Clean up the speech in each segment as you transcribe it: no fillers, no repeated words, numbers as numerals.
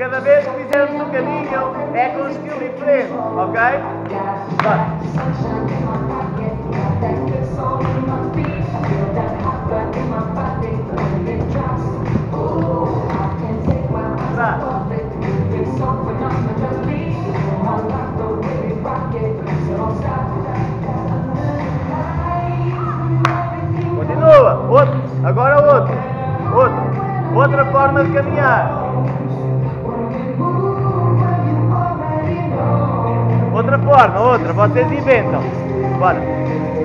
cada vez que fizermos um caminho é com um estilo diferente, ok? Vai. Continua, outro, agora outro, outra forma de caminhar. Outra forma, outra, vocês inventam. Bora.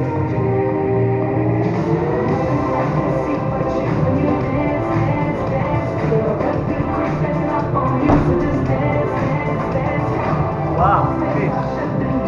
Uau, fixe.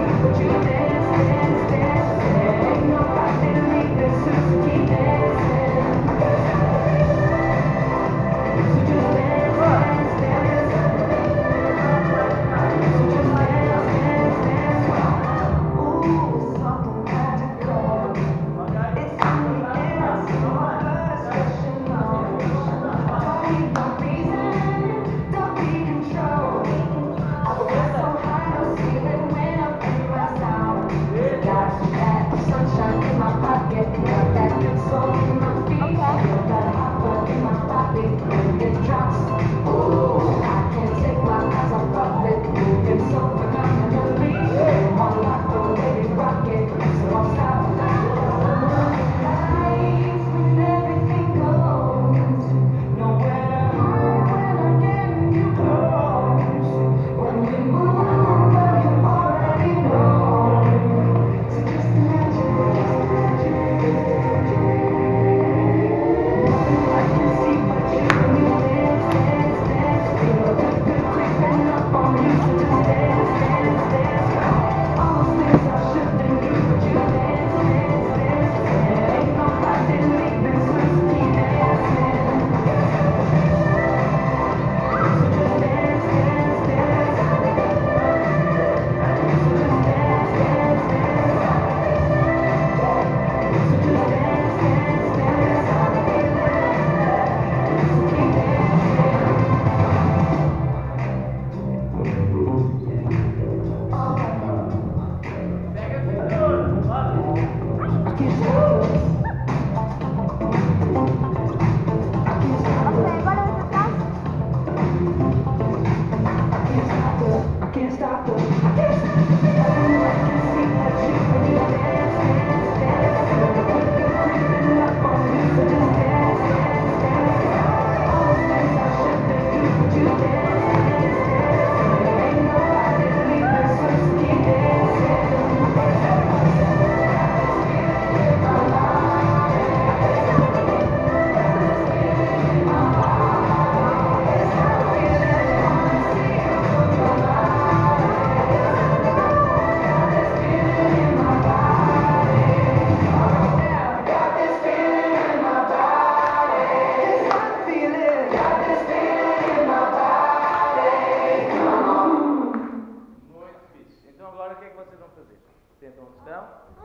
Sentam onde estão.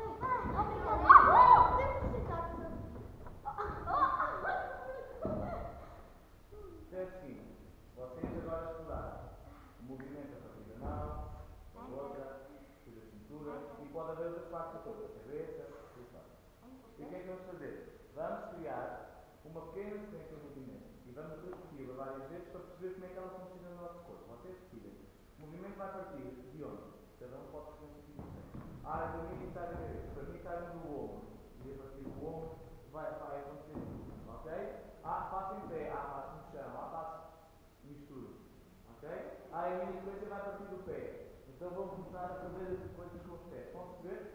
É o seguinte, vocês agora estudaram o movimento a partir da mão, a outra, da cintura, e pode haver outras partes todas, a cabeça, e tal. E o que é que vamos fazer? Vamos criar uma pequena sequência de movimento e vamos repeti-la várias vezes para perceber como é que ela funciona no nosso corpo. Vocês decidem. O movimento vai partir de onde? Cada um pode fazer um sentido diferente. Para mim está na cabeça, para mim está no ombro. E a partir do ombro vai acontecer tudo. Ok? Passo em pé, passo no chão, passo misturo. Ok? A minha sequência vai partir do pé. Então vou começar a fazer as coisas com os pés. Vão perceber?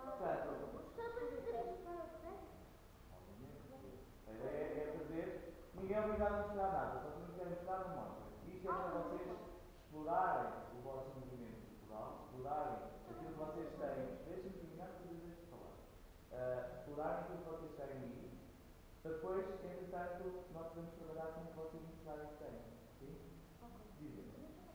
A ideia é fazer. Ninguém é obrigado a mostrar nada. Só se não quiser mostrar, não mostra. Isto é para vocês explorarem o vosso movimento corporal, explorarem aquilo que vocês têm. Deixem-me terminar para depois de falar. Explorarem aquilo que vocês têm aí. Depois, entretanto, nós podemos trabalhar com o que vocês mostrarem que têm. Sim? Dizem.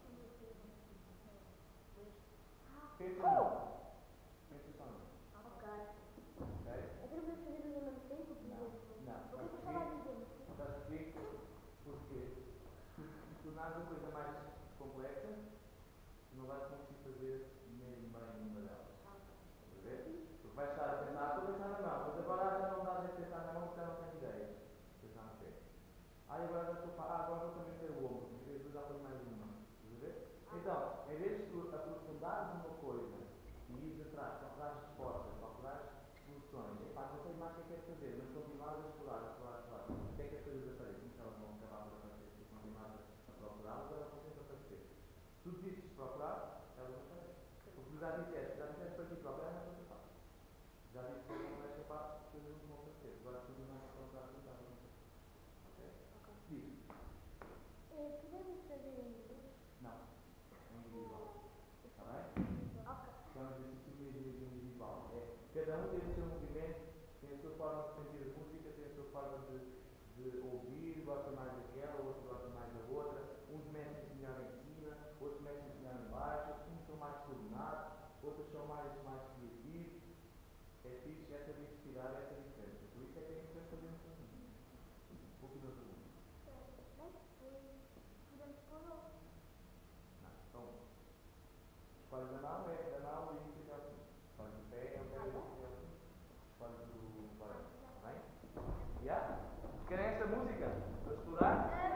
Pensa não. Pensa só não. Ok? Eu quero fazer ao mesmo tempo? Não. Não. O que eu estava a dizer? Estás a dizer? Porquê? tornares a coisa mais complexa, não vais conseguir fazer mesmo bem nenhuma delas. Estás a ver? Porque vais estar a pensar, estou a pensar na mão, mas agora já não dá a pensar na mão porque já não tens ideias. Pensar no pé. Agora já estou agora vou também ter o ombro, em vez de já ponho mais uma. Estás a ver? Então, em vez de tu aprofundares uma coisa e ires atrás, procurares respostas, procurares soluções, epá, não sei mais o que é que queres fazer, mas continuares a explorar. Até que as coisas apareçam, porque elas vão acabar por aparecer, se tu continuares a procurá-las, elas vão sempre aparecer. Se tu desistes de procurar, elas aparecem. Porque tu já disseste para ti procurar, mas não é capaz. Já disse que não és capaz, as coisas não vão aparecer. Agora se tu não vais procurar, tu já vão aparecer. Ok? Diz. Podemos fazer em grupo? Não, é individual. Está bem? Ok. Então, o exercício individual. Cada um tem o seu movimento, tem a sua forma de sentir a música, tem a sua forma de ouvir, gosta mais daquela, o outro gosta mais da outra. Uns mexem-se melhor em cima, outros mexem-se melhor em baixo, uns são mais coordenados, outros são mais criativos. É fixe essa diversidade, essa diferença. Por isso é que é importante fazermos assim. Última pergunta. Mas podemos pôr outro. Não, então, escolhes a mão, é da mão e isso até ao fim. Escolhes o pé, é o pé e isso até ao fim. Escolhes o varão. Está bem? Já? Querem esta música? Para explorar?